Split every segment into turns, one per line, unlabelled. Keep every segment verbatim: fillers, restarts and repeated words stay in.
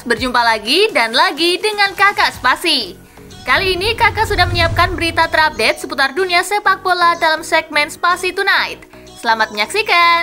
berjumpa lagi dan lagi dengan Kakak Spasi. Kali ini Kakak sudah menyiapkan berita terupdate seputar dunia sepak bola dalam segmen Spasi Tonight. Selamat menyaksikan!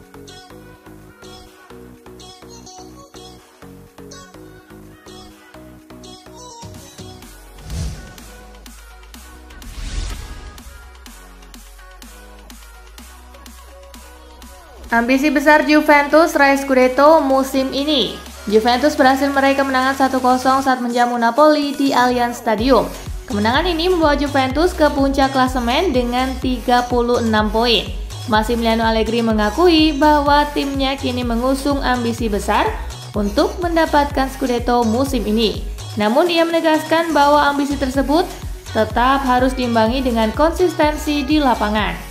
Ambisi besar Juventus raih Scudetto musim ini. Juventus berhasil meraih kemenangan satu kosong saat menjamu Napoli di Allianz Stadium. Kemenangan ini membawa Juventus ke puncak klasemen dengan tiga puluh enam poin. Massimiliano Allegri mengakui bahwa timnya kini mengusung ambisi besar untuk mendapatkan Scudetto musim ini. Namun ia menegaskan bahwa ambisi tersebut tetap harus diimbangi dengan konsistensi di lapangan.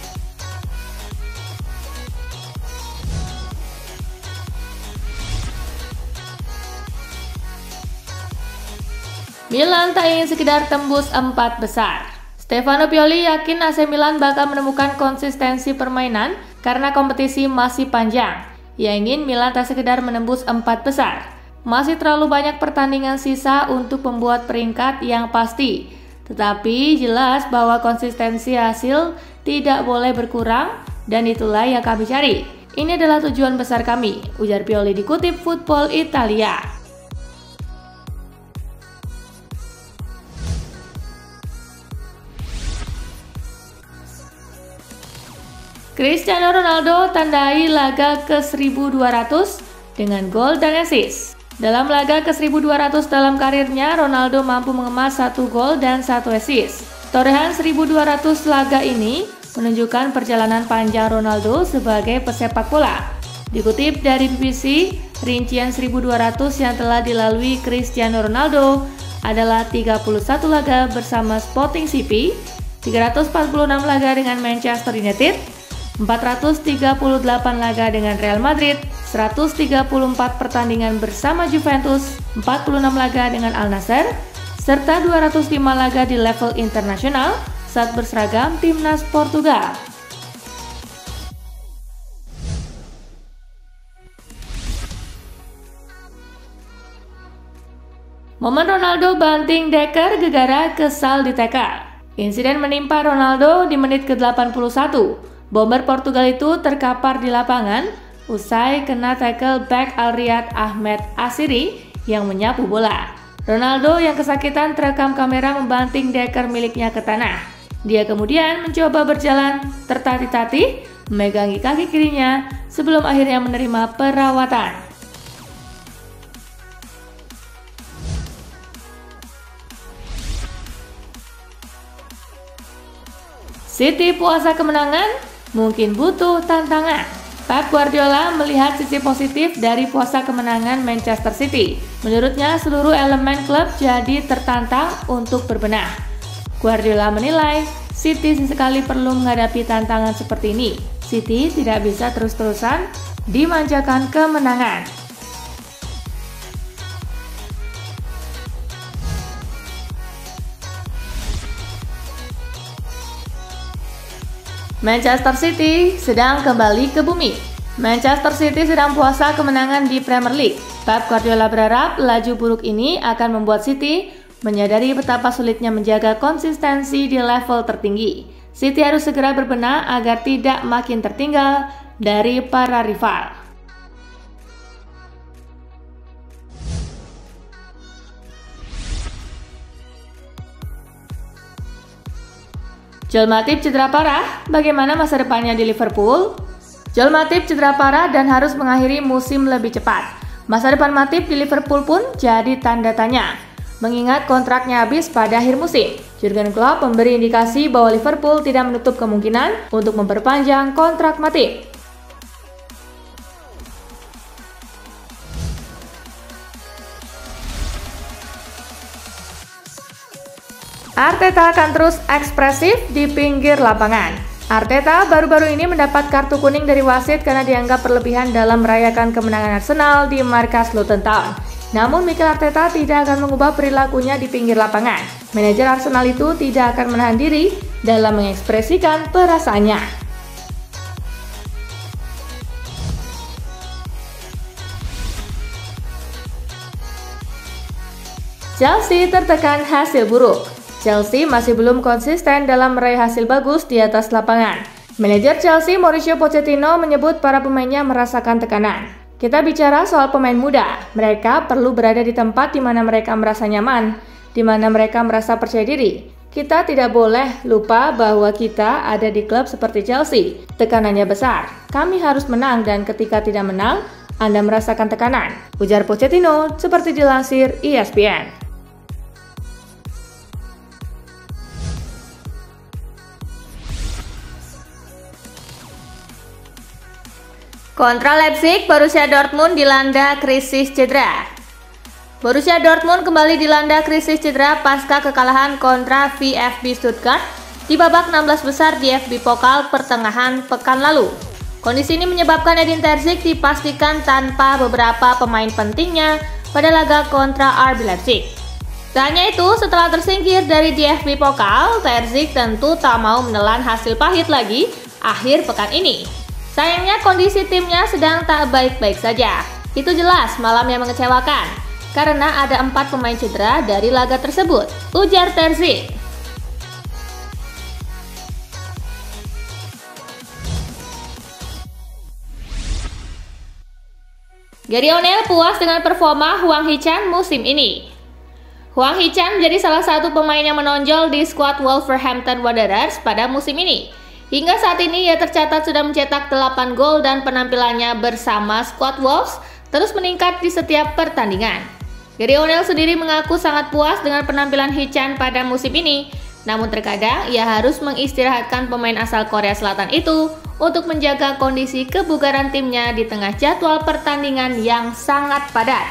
Milan tak ingin sekedar tembus empat besar. Stefano Pioli yakin A C Milan bakal menemukan konsistensi permainan karena kompetisi masih panjang. Ia ingin Milan tak sekedar menembus empat besar. Masih terlalu banyak pertandingan sisa untuk membuat peringkat yang pasti. Tetapi jelas bahwa konsistensi hasil tidak boleh berkurang dan itulah yang kami cari. Ini adalah tujuan besar kami, ujar Pioli dikutip Football Italia. Cristiano Ronaldo tandai laga ke seribu dua ratus dengan gol dan assist. Dalam laga ke seribu dua ratus dalam karirnya, Ronaldo mampu mengemas satu gol dan satu assist. Torehan seribu dua ratus laga ini menunjukkan perjalanan panjang Ronaldo sebagai pesepak bola. Dikutip dari B B C, rincian seribu dua ratus yang telah dilalui Cristiano Ronaldo adalah tiga puluh satu laga bersama Sporting C P, tiga ratus empat puluh enam laga dengan Manchester United, empat ratus tiga puluh delapan laga dengan Real Madrid, seratus tiga puluh empat pertandingan bersama Juventus, empat puluh enam laga dengan Al Nassr, serta dua ratus lima laga di level internasional saat berseragam timnas Portugal. Momen Ronaldo banting Dekker gegara kesal di tackle. Insiden menimpa Ronaldo di menit ke delapan puluh satu. Bomber Portugal itu terkapar di lapangan usai kena tackle back Al Riyad Ahmed Asiri yang menyapu bola. Ronaldo yang kesakitan terekam kamera membanting Dekker miliknya ke tanah. Dia kemudian mencoba berjalan tertatih-tatih memegangi kaki kirinya sebelum akhirnya menerima perawatan. City puasa kemenangan mungkin butuh tantangan. Pep Guardiola melihat sisi positif dari puasa kemenangan Manchester City. Menurutnya seluruh elemen klub jadi tertantang untuk berbenah. Guardiola menilai City sesekali perlu menghadapi tantangan seperti ini. City tidak bisa terus-terusan dimanjakan kemenangan. Manchester City sedang kembali ke bumi. Manchester City sedang puasa kemenangan di Premier League. Pep Guardiola berharap laju buruk ini akan membuat City menyadari betapa sulitnya menjaga konsistensi di level tertinggi. City harus segera berbenah agar tidak makin tertinggal dari para rival. Joel Matip cedera parah, bagaimana masa depannya di Liverpool? Joel Matip cedera parah dan harus mengakhiri musim lebih cepat. Masa depan Matip di Liverpool pun jadi tanda tanya, mengingat kontraknya habis pada akhir musim. Jurgen Klopp memberi indikasi bahwa Liverpool tidak menutup kemungkinan untuk memperpanjang kontrak Matip. Arteta akan terus ekspresif di pinggir lapangan. Arteta baru-baru ini mendapat kartu kuning dari wasit karena dianggap berlebihan dalam merayakan kemenangan Arsenal di markas Luton Town. Namun Mikel Arteta tidak akan mengubah perilakunya di pinggir lapangan. Manajer Arsenal itu tidak akan menahan diri dalam mengekspresikan perasaannya. Chelsea tertekan hasil buruk. Chelsea masih belum konsisten dalam meraih hasil bagus di atas lapangan. Manajer Chelsea Mauricio Pochettino menyebut para pemainnya merasakan tekanan. Kita bicara soal pemain muda, mereka perlu berada di tempat di mana mereka merasa nyaman, di mana mereka merasa percaya diri. Kita tidak boleh lupa bahwa kita ada di klub seperti Chelsea. Tekanannya besar, kami harus menang dan ketika tidak menang, Anda merasakan tekanan, ujar Pochettino seperti dilansir E S P N. Kontra Leipzig, Borussia Dortmund dilanda krisis cedera. Borussia Dortmund kembali dilanda krisis cedera pasca kekalahan kontra V F B Stuttgart di babak enam belas besar di F B Pokal pertengahan pekan lalu. Kondisi ini menyebabkan Edin Terzic dipastikan tanpa beberapa pemain pentingnya pada laga kontra R B Leipzig. Tak hanya itu, setelah tersingkir dari D F B Pokal, Terzic tentu tak mau menelan hasil pahit lagi akhir pekan ini. Sayangnya kondisi timnya sedang tak baik-baik saja. Itu jelas malam yang mengecewakan, karena ada empat pemain cedera dari laga tersebut, ujar Terzic. Gary O'Neil puas dengan performa Hwang Hee-chan musim ini. Hwang Hee-chan menjadi salah satu pemain yang menonjol di skuad Wolverhampton Wanderers pada musim ini. Hingga saat ini ia tercatat sudah mencetak delapan gol dan penampilannya bersama skuad Wolves terus meningkat di setiap pertandingan. Gary O'Neil sendiri mengaku sangat puas dengan penampilan Hee-chan pada musim ini. Namun terkadang ia harus mengistirahatkan pemain asal Korea Selatan itu untuk menjaga kondisi kebugaran timnya di tengah jadwal pertandingan yang sangat padat.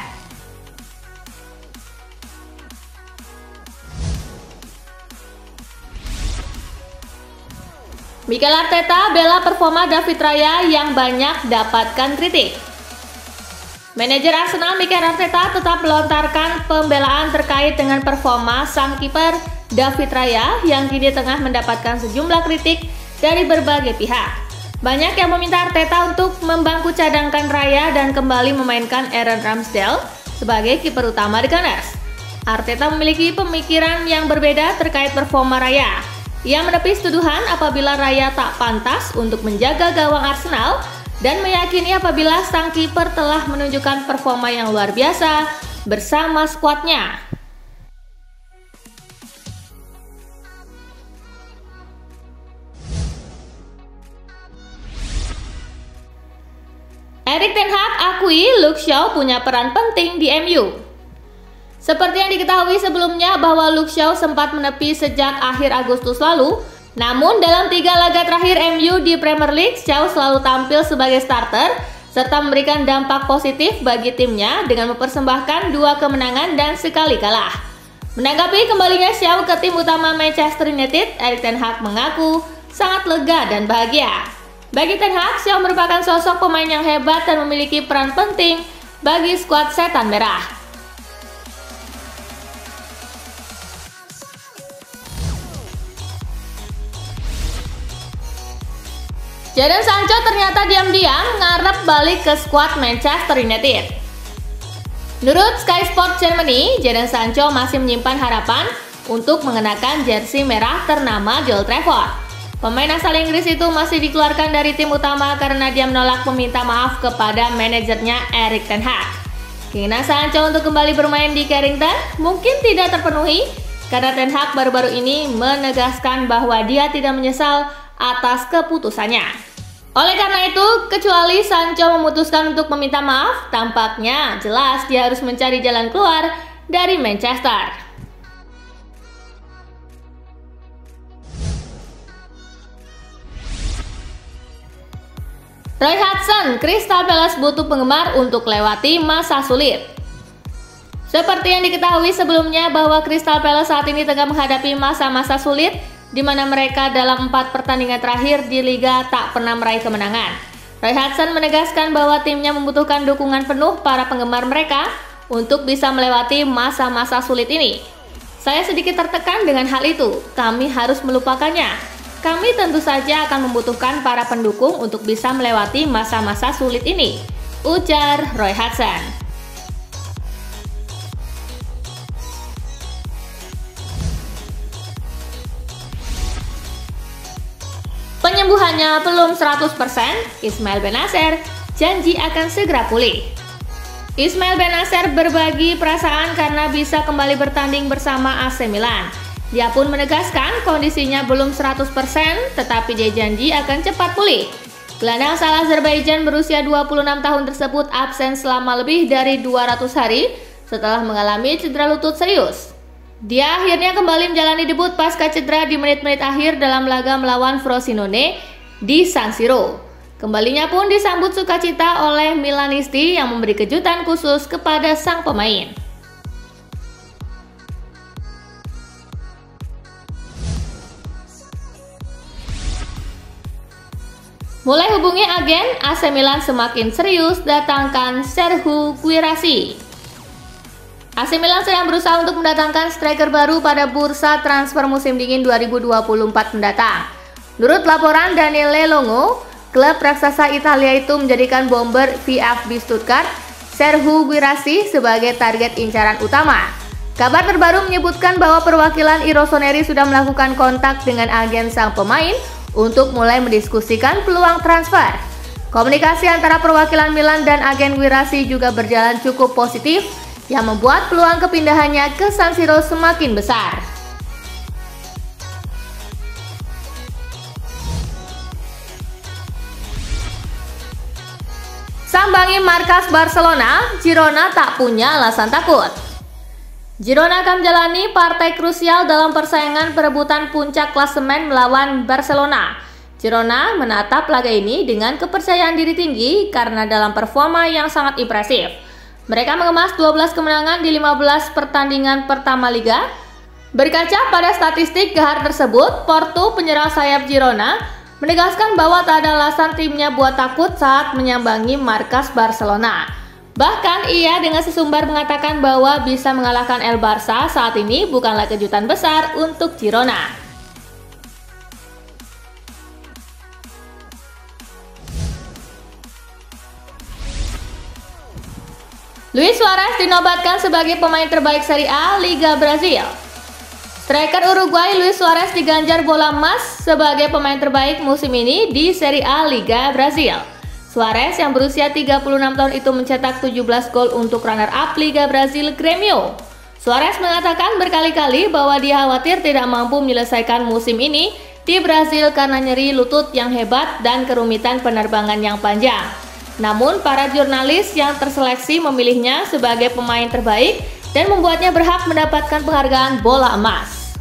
Mikel Arteta bela performa David Raya yang banyak dapatkan kritik. Manajer Arsenal Mikel Arteta tetap melontarkan pembelaan terkait dengan performa sang kiper David Raya yang kini tengah mendapatkan sejumlah kritik dari berbagai pihak. Banyak yang meminta Arteta untuk membangku cadangkan Raya dan kembali memainkan Aaron Ramsdale sebagai kiper utama The Gunners. Arteta memiliki pemikiran yang berbeda terkait performa Raya. Ia menepis tuduhan apabila Raya tak pantas untuk menjaga gawang Arsenal dan meyakini apabila sang kiper telah menunjukkan performa yang luar biasa bersama skuadnya. Erik ten Hag akui Luke Shaw punya peran penting di M U. Seperti yang diketahui sebelumnya bahwa Luke Shaw sempat menepi sejak akhir Agustus lalu, namun dalam tiga laga terakhir M U di Premier League, Shaw selalu tampil sebagai starter serta memberikan dampak positif bagi timnya dengan mempersembahkan dua kemenangan dan sekali kalah. Menanggapi kembalinya Shaw ke tim utama Manchester United, Erik ten Hag mengaku sangat lega dan bahagia. Bagi ten Hag, Shaw merupakan sosok pemain yang hebat dan memiliki peran penting bagi skuad Setan Merah. Jadon Sancho ternyata diam-diam ngarep balik ke skuad Manchester United. Menurut Sky Sports Germany, Jadon Sancho masih menyimpan harapan untuk mengenakan jersey merah ternama di Old Trafford. Pemain asal Inggris itu masih dikeluarkan dari tim utama karena dia menolak meminta maaf kepada manajernya Erik ten Hag. Keinginan Sancho untuk kembali bermain di Carrington mungkin tidak terpenuhi karena ten Hag baru-baru ini menegaskan bahwa dia tidak menyesal atas keputusannya. Oleh karena itu, kecuali Sancho memutuskan untuk meminta maaf, tampaknya jelas dia harus mencari jalan keluar dari Manchester. Roy Hodgson, Crystal Palace butuh penggemar untuk lewati masa sulit. Seperti yang diketahui sebelumnya bahwa Crystal Palace saat ini tengah menghadapi masa-masa sulit di mana mereka dalam empat pertandingan terakhir di Liga tak pernah meraih kemenangan. Roy Hodgson menegaskan bahwa timnya membutuhkan dukungan penuh para penggemar mereka untuk bisa melewati masa-masa sulit ini. Saya sedikit tertekan dengan hal itu, kami harus melupakannya. Kami tentu saja akan membutuhkan para pendukung untuk bisa melewati masa-masa sulit ini, ujar Roy Hodgson. Penyembuhannya belum seratus persen, Ismail Bennacer janji akan segera pulih. Ismail Bennacer berbagi perasaan karena bisa kembali bertanding bersama A C Milan. Dia pun menegaskan kondisinya belum seratus persen, tetapi dia janji akan cepat pulih. Gelandang asal Azerbaijan berusia dua puluh enam tahun tersebut absen selama lebih dari dua ratus hari setelah mengalami cedera lutut serius. Dia akhirnya kembali menjalani debut pasca cedera di menit-menit akhir dalam laga melawan Frosinone di San Siro. Kembalinya pun disambut sukacita oleh Milanisti yang memberi kejutan khusus kepada sang pemain. Mulai hubungi agen, A C Milan semakin serius datangkan Serhou Guirassy. A C Milan sedang berusaha untuk mendatangkan striker baru pada bursa transfer musim dingin dua ribu dua puluh empat mendatang. Menurut laporan Daniele Longo, klub raksasa Italia itu menjadikan bomber V F B Stuttgart Serhou Guirassy sebagai target incaran utama. Kabar terbaru menyebutkan bahwa perwakilan I Rossoneri sudah melakukan kontak dengan agen sang pemain untuk mulai mendiskusikan peluang transfer. Komunikasi antara perwakilan Milan dan agen Guirassy juga berjalan cukup positif, yang membuat peluang kepindahannya ke San Siro semakin besar. Sambangi markas Barcelona, Girona tak punya alasan takut. Girona akan menjalani partai krusial dalam persaingan perebutan puncak klasemen melawan Barcelona. Girona menatap laga ini dengan kepercayaan diri tinggi karena dalam performa yang sangat impresif. Mereka mengemas dua belas kemenangan di lima belas pertandingan pertama Liga. Berkaca pada statistik gahar tersebut, Porto, penyerang sayap Girona, menegaskan bahwa tak ada alasan timnya buat takut saat menyambangi markas Barcelona. Bahkan ia dengan sesumbar mengatakan bahwa bisa mengalahkan El Barça saat ini bukanlah kejutan besar untuk Girona. Luis Suarez dinobatkan sebagai pemain terbaik Serie A Liga Brasil. Striker Uruguay Luis Suarez diganjar bola emas sebagai pemain terbaik musim ini di Serie A Liga Brasil. Suarez yang berusia tiga puluh enam tahun itu mencetak tujuh belas gol untuk runner-up Liga Brasil Grêmio. Suarez mengatakan berkali-kali bahwa dia khawatir tidak mampu menyelesaikan musim ini di Brasil karena nyeri lutut yang hebat dan kerumitan penerbangan yang panjang. Namun para jurnalis yang terseleksi memilihnya sebagai pemain terbaik dan membuatnya berhak mendapatkan penghargaan bola emas.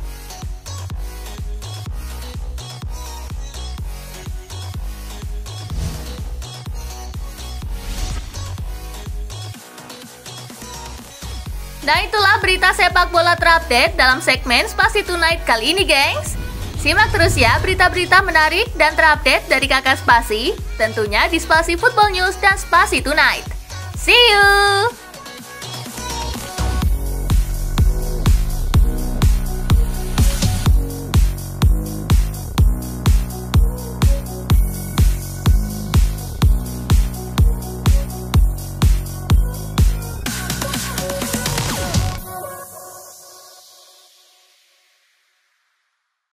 Nah, itulah berita sepak bola terupdate dalam segmen Spasi Tonight kali ini, gengs. Simak terus ya berita-berita menarik dan terupdate dari Kakak Spasi, tentunya di Spasi Football News dan Spasi Tonight. See you!